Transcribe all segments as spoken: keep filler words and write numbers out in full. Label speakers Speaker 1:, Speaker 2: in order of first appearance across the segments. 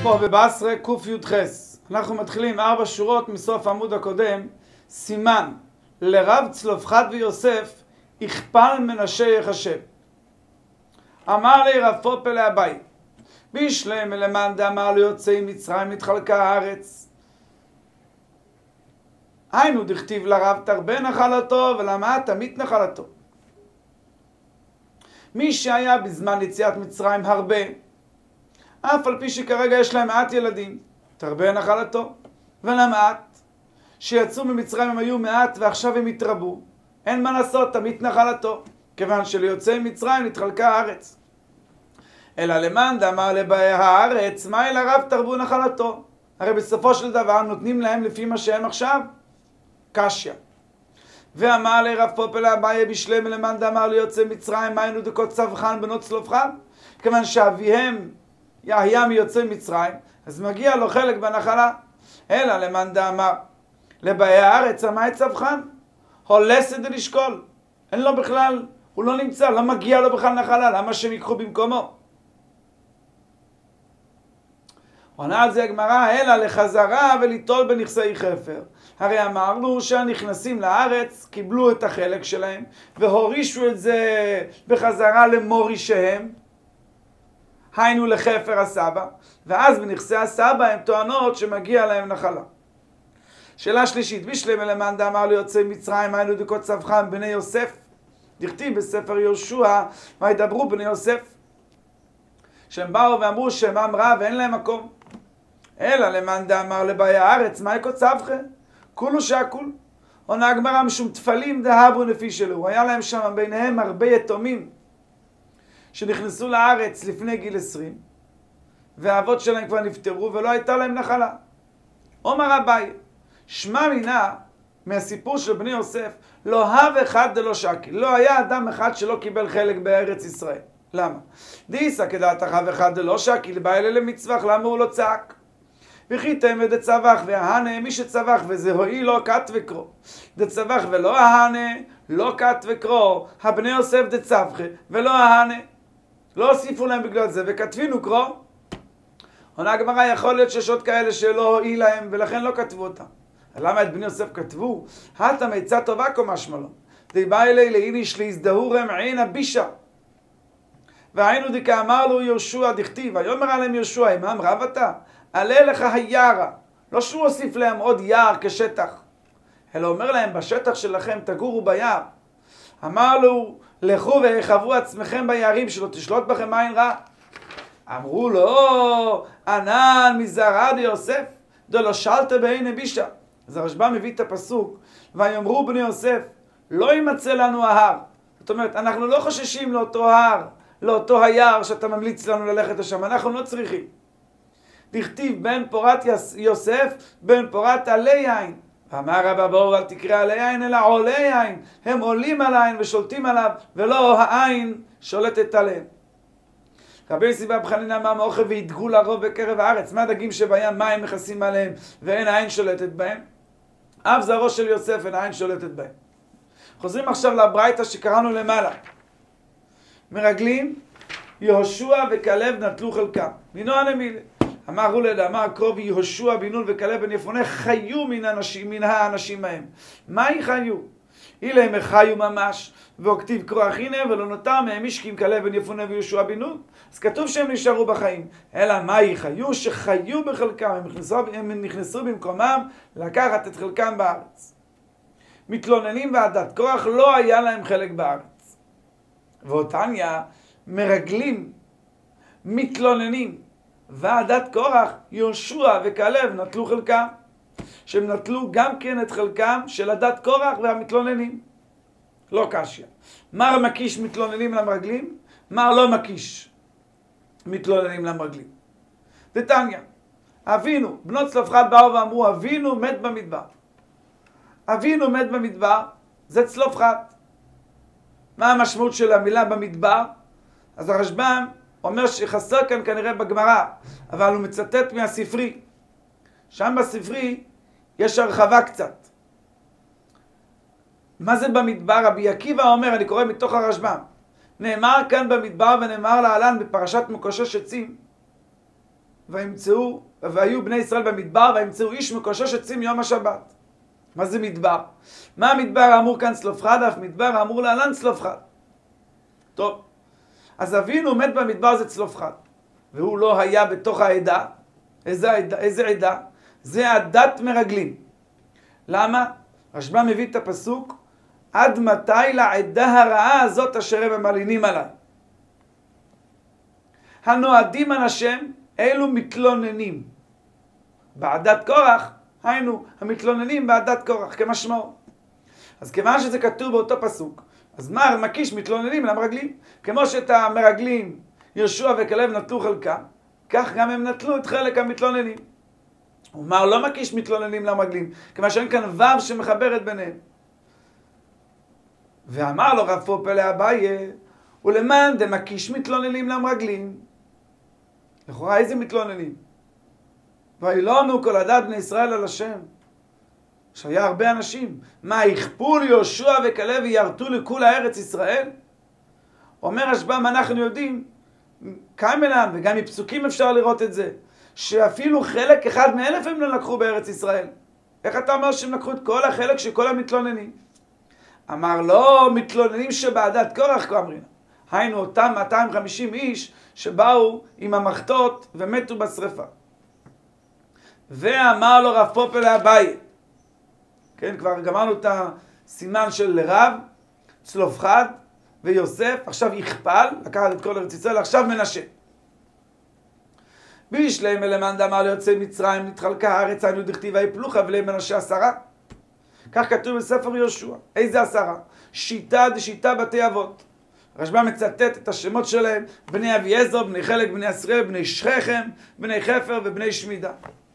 Speaker 1: פה בבשרה קי"ח. אנחנו מתחילים ארבע שורות מסוף העמוד הקודם. סימן לרב צלופחד ויוסף הכפל מנשה יחשב. אמר לי רב פופל לאביי בישלם למאן דאמר לו יוצאי מצרים נתחלקה הארץ. היינו דכתיב לרב תרבה נחלתו ולמעט תמית נחלתו. מי שהיה בזמן יציאת מצרים הרבה, אף על פי שכרגע יש להם מעט ילדים, תרבה נחלתו, ולמעט שיצאו ממצרים הם היו מעט ועכשיו הם התרבו, אין מה לעשות, תמית נחלתו, כיוון שליוצאי מצרים נתחלקה הארץ. אלא למאן דאמר לבאי הארץ, מה אל הרב תרבו נחלתו? הרי בסופו של דבר נותנים להם לפי מה שהם עכשיו, קשיא. ואמר לרב פופל לאביי בישלם למאן דאמר ליוצאי מצרים, היינו דקות צווחן בנות צלופחד, כיוון שאביהם היה מיוצאי מצרים, אז מגיע לו חלק בנחלה. אלא למאן דאמר לבאי הארץ, מה צווחן? הולסת דלשקול, אין לו בכלל, הוא לא נמצא, לא מגיע לו בכלל נחלה, למה שהם ייקחו במקומו? עונה על זה הגמרא, אלא לחזרה וליטול בנכסי חפר. הרי אמרנו שהנכנסים לארץ קיבלו את החלק שלהם והורישו את זה בחזרה למורישיהם, היינו לחפר הסבא, ואז בנכסי הסבא הם טוענות שמגיע להם נחלה. שאלה שלישית, בישלם למאן דאמר ליוצאי מצרים, היינו דקות צווחן בני יוסף, דכתיב בספר יהושע, מה ידברו בני יוסף? שהם באו ואמרו שמם רע ואין להם מקום. אלא למאן דאמר לבאי הארץ, מה יקו צווחן? כולו שהכול. עונה הגמרא משום תפלים דהבו נפי שלו. היה להם שם ביניהם הרבה יתומים שנכנסו לארץ לפני גיל עשרים, והאבות שלהם כבר נפטרו ולא הייתה להם נחלה. אומר אביי, שמע מינה מהסיפור של בני יוסף, לא הב אחד דלא שקיל. לא היה אדם אחד שלא קיבל חלק בארץ ישראל. למה? דאיסא כדעת הב אחד דלא שקיל, בא אלה למצווח, למה הוא לא צעק? וכי תמא דצווח וההנה, מי שצווח וזה הועיל לו קט וקרו. דצווח ולא ההנה, לא קט וקרו, הבני יוסף דצווחי ולא ההנה. לא הוסיפו להם בגלל זה, וכתבינו קרו. עונה הגמרא, יכול להיות שיש עוד כאלה שלא הועיל להם ולכן לא כתבו אותם. למה את בני יוסף כתבו? הטה מיצה טובה כה משמע לו. דיבא אלי לאיניש להזדהורם עין הבישה. והיינו דקה אמר לו יהושע דכתיב, ויאמר עליהם יהושע, עמם רב אתה? עלה לך היערה. לא שהוא הוסיף להם עוד יער כשטח, אלא אומר להם בשטח שלכם תגורו ביער. אמר לו, לכו ויחוו עצמכם ביערים שלא תשלוט בכם עין רע. אמרו לו, ענן מזרע דיוסף דלא שלטה בעין בישה. אז הרשב"א מביא את הפסוק, ויאמרו בני יוסף, לא יימצא לנו ההר. זאת אומרת, אנחנו לא חוששים לאותו הר, לאותו היער שאתה ממליץ לנו ללכת לשם, אנחנו לא צריכים. דכתיב בן פורת יוסף, בן פורת עלי יין. ואמר רבא בואו אל תקרא עלי יין אלא עולי יין. הם עולים על העין ושולטים עליו, ולא העין שולטת עליהם. רבי סיבא בחנינא אמר מאוכל וידגו לרוב בקרב הארץ. מה הדגים שבים, מה הם מכסים עליהם ואין העין שולטת בהם? אף זרעו של יוסף אין העין שולטת בהם. חוזרים עכשיו לברייתא שקראנו למעלה. מרגלים, יהושע וכלב נטלו חלקם. מנוע למילה. אמר הולד, אמר קרוב יהושע בן נון וכלב בן יפונה חיו מן האנשים, מן האנשים מהם. מהי חיו? אלה הם חיו ממש, וכתיב קרוח הנה ולא נותר מהם איש כי אם כלב בן יפונה ויהושע בן נון. אז כתוב שהם נשארו בחיים. אלא מהי חיו? שחיו בחלקם, הם נכנסו, הם נכנסו במקומם לקחת את חלקם בארץ. מתלוננים ועדת קרוח לא היה להם חלק בארץ. ואותניה מרגלים, מתלוננים, ועדת קורח, יהושע וכלב נטלו חלקם, שהם נטלו גם כן את חלקם של עדת קורח והמתלוננים. לא קשיא. מר מקיש מתלוננים למרגלים, מר לא מקיש מתלוננים למרגלים. דתניא, אבינו, בנות צלופחד באו ואמרו, אבינו מת במדבר. אבינו מת במדבר, זה צלופחד. מה המשמעות של המילה במדבר? אז הרשב"ם אומר שחסר כאן כנראה בגמרא, אבל הוא מצטט מהספרי. שם בספרי יש הרחבה קצת. מה זה במדבר? רבי עקיבא אומר, אני קורא מתוך הרשב"ם, נאמר כאן במדבר ונאמר להלן בפרשת מקושש עצים, וימצאו, והיו בני ישראל במדבר, וימצאו איש מקושש עצים יום השבת. מה זה מדבר? מה המדבר האמור כאן צלופחד? אף מדבר האמור להלן צלופחד. טוב, אז אבינו מת במדבר זה צלופחד, והוא לא היה בתוך העדה. איזה עדה? איזה עדה? זה עדת מרגלים. למה? רשב"ם מביא את הפסוק, עד מתי לעדה הרעה הזאת אשר הם מלינים עליי. הנועדים על השם, אלו מתלוננים. בעדת קורח, היינו, המתלוננים בעדת קורח, כמשמעו. אז כיוון שזה כתוב באותו פסוק, אז מה מקיש מתלוננים למרגלים? כמו שאת המרגלים יהושע וכלב נטלו חלקם, כך גם הם נטלו את חלק המתלוננים. הוא אמר, לא מקיש מתלוננים למרגלים, כיוון שאין כאן וו שמחברת ביניהם. ואמר לו רב פופא לאביי, ולמען דמקיש מתלוננים למרגלים. לכאורה איזה מתלוננים? וילונו כל עדת בני ישראל על השם. שהיה הרבה אנשים. מה, יכפו ליהושע וכלב וירתו לכול הארץ ישראל? אומר רשב"ם, אנחנו יודעים, קיימלן, וגם מפסוקים אפשר לראות את זה, שאפילו חלק אחד מאלף הם לא לקחו בארץ ישראל. איך אתה אומר שהם לקחו את כל החלק של כל המתלוננים? אמר לא, מתלוננים שבעדת קורח כאמרין. היינו אותם מאתיים וחמישים איש שבאו עם המחתות ומתו בשריפה. ואמר לו רב פופא לאביי, כן, כבר גמרנו את הסימן של רב, צלופחד ויוסף, עכשיו יכפל, לקחת את כל ארץ ישראל, עכשיו מנשה. בישלם למאן דאמר ליוצאי מצרים נתחלקה הארץ, היינו דכתיב ויפלו חבלי מנשה עשרה. כך כתוב בספר יהושע. איזה עשרה? שיטה דשיטה בתי אבות. רשב"ם מצטט את השמות שלהם, בני אביעזר, בני חלק, בני עשריאל, בני שכחם, בני חפר ובני שמידה.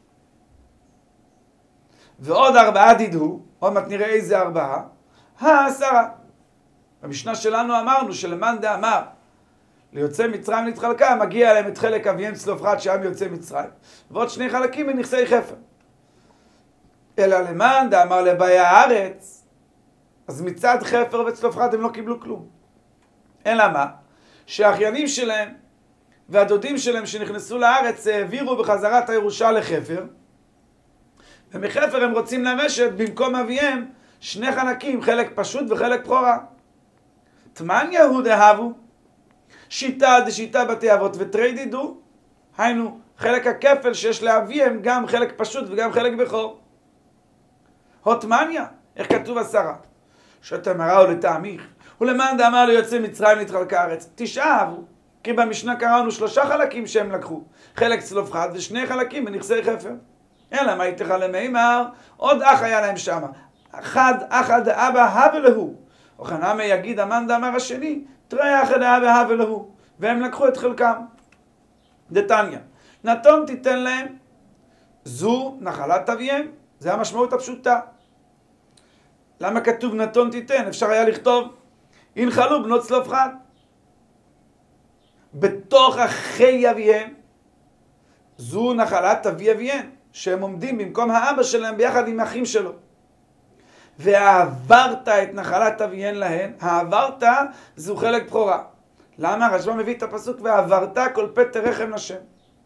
Speaker 1: ועוד ארבעה דידו, עוד מעט נראה איזה ארבעה, העשרה. במשנה שלנו אמרנו שלמאן דאמר ליוצאי מצרים נתחלקה, מגיע להם את חלק אביהם צלופחד שהיה מיוצאי מצרים, ועוד שני חלקים מנכסי חפר. אלא למאן דאמר לבאי הארץ, אז מצד חפר וצלופחד הם לא קיבלו כלום. אלא מה? שהאחיינים שלהם והדודים שלהם שנכנסו לארץ העבירו בחזרה את הירושה לחפר, ומחפר הם רוצים לרשת במקום אביהם שני חלקים, חלק פשוט וחלק בכורה. תמן יהוד אהבו, שיטה דשיטה בתי אבות ותרי דידו, היינו חלק הכפל שיש לאביהם גם חלק פשוט וגם חלק בכור. הוטמניה, איך כתוב עשרה? שתמרה או לתעמיך, ולמאן דאמר ליוצאי מצרים נתחלקה הארץ, תשעה אהבו, כי במשנה קראנו שלושה חלקים שהם לקחו, חלק צלופחד ושני חלקים בנכסי חפר. אלא מה איתך למימר, עוד אח היה להם שמה, אחד אחד אבא הווה להו, או חנמה יגיד המאן דאמר השני, תראה אחד אבא הווה להו, והם לקחו את חלקם. דתניא, נתון תיתן להם, זו נחלת אביהם, זה המשמעות הפשוטה. למה כתוב נתון תיתן? אפשר היה לכתוב, ינחלו בנות צלופחד. בתוך אחי אביהם, זו נחלת אבי אביהם, שהם עומדים במקום האבא שלהם ביחד עם האחים שלו. והעברת את נחלת אביהם להן, העברת זו חלק בכורה. למה? רשב"ם מביא את הפסוק, והעברת כל פטר רחם לשם.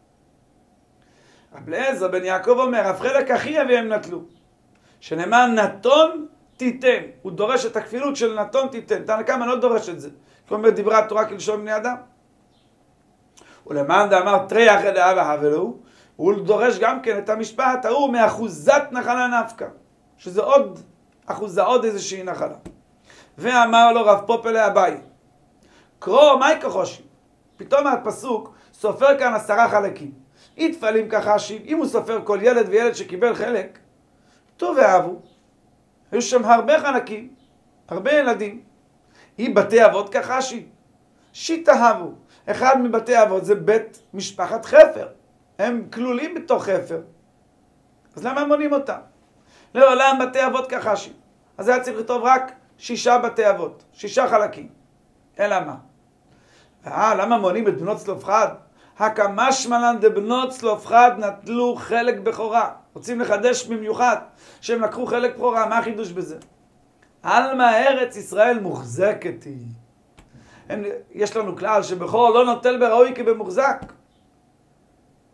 Speaker 1: רב אליעזר בן יעקב אומר, אף חלק אחי אביהם נטלו. שנאמר נתון תיתן. הוא דורש את הכפילות של נתון תיתן. תנא קמא לא דורש את זה. כלומר דיברה התורה כלשון בני אדם. ולמאן דאמר תרי אחד אבא הווה להו, הוא דורש גם כן את המשפט ההוא מאחוזת נחלה נפקא. שזה עוד אחוזה, עוד איזושהי נחלה. ואמר לו רב פופא לאביי, קרוא מהי כחושי? פתאום הפסוק סופר כאן עשרה חלקים. יתפלים כחשיב, אם הוא סופר כל ילד וילד שקיבל חלק, טוב ואהבו. היו שם הרבה חלקים, הרבה ילדים. היא בתי אבות כחשיב. שיט אהבו. אחד מבתי אבות זה בית משפחת חפר. הם כלולים בתוך חפר. אז למה מונים אותם? לעולם בתי אבות כחשיב. אז היה צריך לכתוב רק שישה בתי אבות, שישה חלקים. אלא מה? אה, למה מונים את בנות צלופחד? הקמשמע לן דבנות צלופחד נטלו חלק בכורה. רוצים לחדש במיוחד שהם לקחו חלק בכורה. מה החידוש בזה? עלמא ארץ ישראל מוחזקת היא. הם, יש לנו כלל שבכור לא נוטל בראוי כבמוחזק.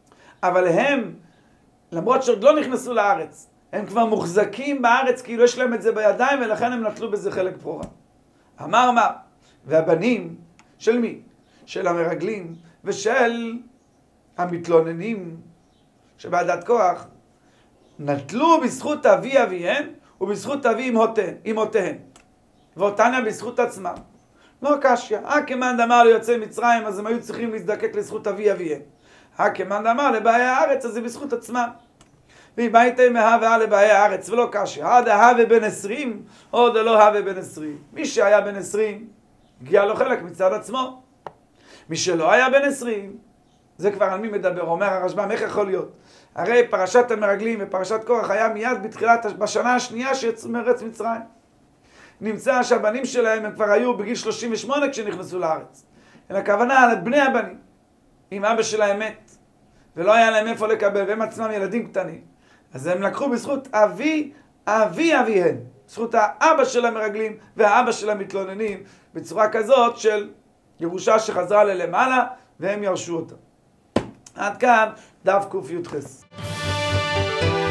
Speaker 1: אבל הם, למרות שעוד לא נכנסו לארץ, הם כבר מוחזקים בארץ, כאילו יש להם את זה בידיים, ולכן הם נטלו בזה חלק בכורה. אמר מה? והבנים, של מי? של המרגלים, ושל המתלוננים, שבעדת כוח, נטלו בזכות אבי אביהן, ובזכות אבי אמותיהן, ואותניה בזכות עצמם. לא קשיא, הכמאן דאמר ליוצאי מצרים, אז הם היו צריכים להזדקק לזכות אבי אביהם. הכמאן דאמר לבאי הארץ, אז זה בזכות עצמם. ואם הייתם מהווה לבאי הארץ, ולא קשיא, עד ההווה בן עשרים, עוד לא הווה בן עשרים. מי שהיה בן עשרים, הגיע לו חלק מצד עצמו. מי שלא היה בן עשרים, זה כבר על מי מדבר, אומר הרשב"ם, איך יכול להיות? הרי פרשת המרגלים ופרשת קורח היה מיד בתחילת, בשנה השנייה שיצאו מארץ מצרים. נמצא שהבנים שלהם הם כבר היו בגיל שלושים ושמונה כשנכנסו לארץ. אלא הכוונה על בני הבנים. אם אבא שלהם מת, ולא היה להם איפה לקבל, והם עצמם ילדים קטנים. אז הם לקחו בזכות אבי, אבי אביהן. זכות האבא של המרגלים והאבא של המתלוננים, בצורה כזאת של ירושה שחזרה ללמעלה, והם ירשו אותה. עד כאן דף קי"ח.